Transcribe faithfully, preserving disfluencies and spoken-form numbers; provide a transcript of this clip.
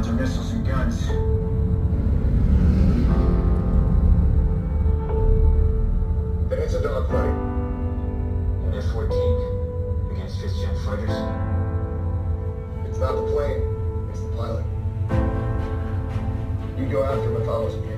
counter missiles and guns. Then it's a dogfight. An F fourteen against fifth-gen fighters. It's not the plane, it's the pilot. You go after him a thousand.